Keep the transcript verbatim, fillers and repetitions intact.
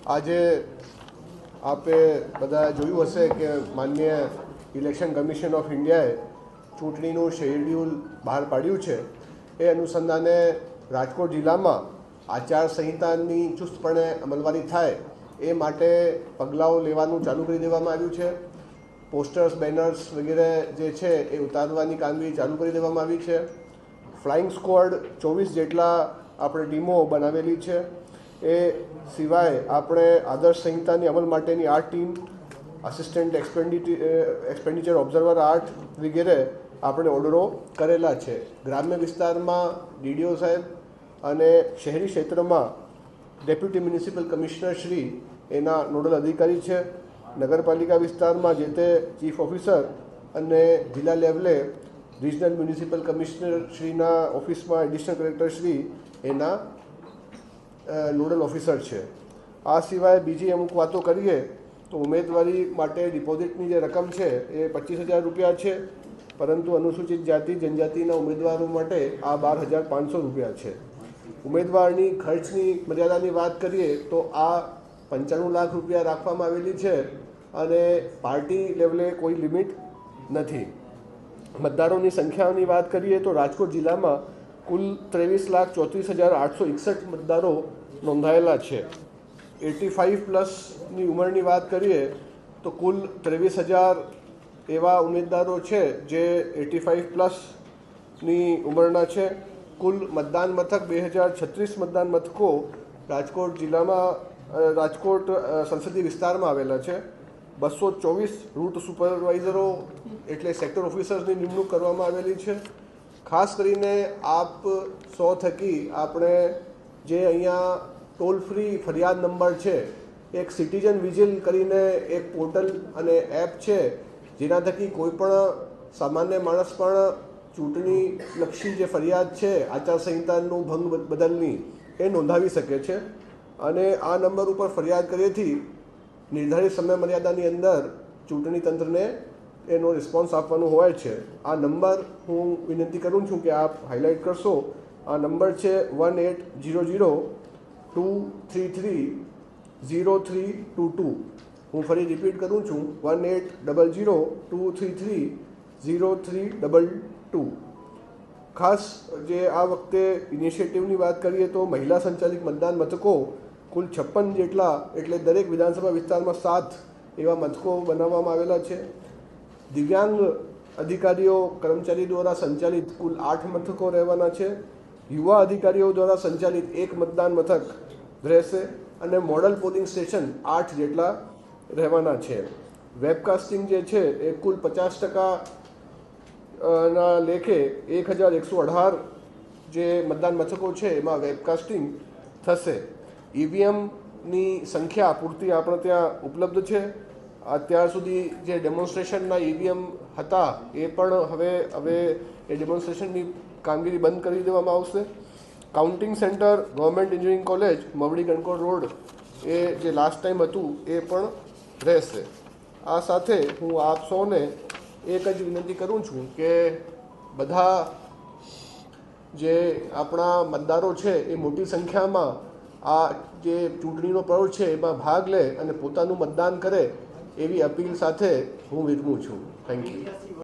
આજે આપે બધા જોયું હશે કે માન્ય ઇલેક્શન કમિશન ઓફ ઇન્ડિયાએ ચૂંટણીનું શેડ્યુલ બહાર પાડ્યું છે. એ અનુસંધાને રાજકોટ જિલ્લામાં આચારસંહિતાની ચુસ્તપણે અમલવારી થાય એ માટે પગલાઓ લેવાનું ચાલુ કરી દેવામાં આવ્યું છે. પોસ્ટર્સ, બેનર્સ વગેરે જે છે એ ઉતારવાની કામગીરી ચાલુ કરી દેવામાં આવી છે. ફ્લાઇંગ સ્ક્વોડ ચોવીસ જેટલા આપણે ટીમો બનાવેલી છે. એ સિવાય આપણે આદર્શ સંહિતાની અમલ માટેની આઠ team, assistant expenditure expenditure observer આઠ વગેરે આપણે ઓર્ડરો કરેલા છે. ગ્રામ્ય વિસ્તારમાં ડીડીઓ સાહેબ અને શહેરી ક્ષેત્રમાં ડેપ્યુટી મ્યુનિસિપલ કમિશનર શ્રી એના નોડલ અધિકારી છે. નગરપાલિકા વિસ્તારમાં જે તે ચીફ ઓફિસર અને જિલ્લા લેવલે રિજનલ મ્યુનિસિપલ કમિશનર શ્રીના ઓફિસમાં એડિશનલ કલેક્ટર શ્રી એના નોડલ ઓફિસર છે. આ સિવાય બીજી અમુક વાતો કરીએ તો ઉમેદવારી માટે ડિપોઝિટની જે રકમ છે એ પચીસ હજાર રૂપિયા છે, પરંતુ અનુસૂચિત જાતિ જનજાતિના ઉમેદવારો માટે આ બાર હજાર પાંચસો રૂપિયા છે. ઉમેદવારની ખર્ચની મર્યાદાની વાત કરીએ તો આ પંચાણું લાખ રૂપિયા રાખવામાં આવેલી છે અને પાર્ટી લેવલે કોઈ લિમિટ નથી. મતદારોની સંખ્યાની વાત કરીએ તો રાજકોટ જિલ્લામાં કુલ ત્રેવીસ લાખ ચોત્રીસ હજાર આઠસો એકસઠ મતદારો નોંધાયેલા છે. એટી ફાઇવ પ્લસની ઉંમરની વાત કરીએ તો કુલ ત્રેવીસ હજાર એવા ઉમેદવારો છે જે એટી ફાઇવ પ્લસની ઉંમરના છે. કુલ મતદાન મથક બે હજાર છત્રીસ મતદાન મથકો રાજકોટ જિલ્લામાં રાજકોટ સંસદીય વિસ્તારમાં આવેલા છે. બસો ચોવીસ રૂટ સુપરવાઇઝરો એટલે સેક્ટર ઓફિસર્સની નિમણૂક કરવામાં આવેલી છે. ખાસ કરીને આપ સો થકી આપણે જે અહીંયા ટોલ ફ્રી ફરિયાદ નંબર છે, એક સિટીઝન વિજિલ કરીને એક પોર્ટલ અને એપ છે જેના થકી કોઈ પણ સામાન્ય માણસ પણ ચૂંટણીલક્ષી જે ફરિયાદ છે આચારસંહિતાનું ભંગ બદલની એ નોંધાવી શકે છે. અને આ નંબર ઉપર ફરિયાદ કર્યેથી નિર્ધારિત સમય મર્યાદાની અંદર ચૂંટણી તંત્રને એનો રિસ્પોન્સ આપવાનો હોય છે. આ નંબર હું વિનંતી કરું છું કે આપ હાઇલાઇટ કરશો. આ નંબર છે one eight zero zero two three three zero three two two. હું ફરી રિપીટ કરું છું, one eight double zero two three three zero three double two. ખાસ જે આ વખતે ઇનિશિયેટિવની વાત કરીએ તો મહિલા સંચાલિત મતદાન મથકો કુલ છપ્પન જેટલા, એટલે દરેક વિધાનસભા વિસ્તારમાં સાત એવા મથકો બનાવવામાં આવેલા છે. દિવ્યાંગ અધિકારીઓ કર્મચારી દ્વારા સંચાલિત કુલ આઠ મથકો રહેવાના છે. યુવા અધિકારીઓ દ્વારા સંચાલિત એક મતદાન મથક રહેશે અને મોડલ પોલિંગ સ્ટેશન આઠ જેટલા રહેવાના છે. વેબકાસ્ટિંગ જે છે એ કુલ પચાસ ટકા ના લેખે એક હજાર એકસો અઢાર જે મતદાન મથકો છે એમાં વેબકાસ્ટિંગ થશે. ઈવીએમની સંખ્યા પૂરતી આપણે ત્યાં ઉપલબ્ધ છે. અત્યાર સુધી જે ડેમોન્સ્ટ્રેશનના ઈવીએમ હતા એ પણ હવે હવે એ ડેમોન્સ્ટ્રેશનની કામગીરી બંધ કરી દેવામાં આવશે. Counting centre government engineering college Mavdi Gankot road એ જે લાસ્ટ ટાઈમ હતું એ પણ રહેશે. આ સાથે હું આપ સૌને એક જ વિનંતી કરું છું કે બધા જે આપણા મતદારો છે એ મોટી સંખ્યામાં આ જે ચૂંટણીનો પર્વ છે એમાં ભાગ લે અને પોતાનું મતદાન કરે એવી અપીલ સાથે હું વિરમું છું. Thank you.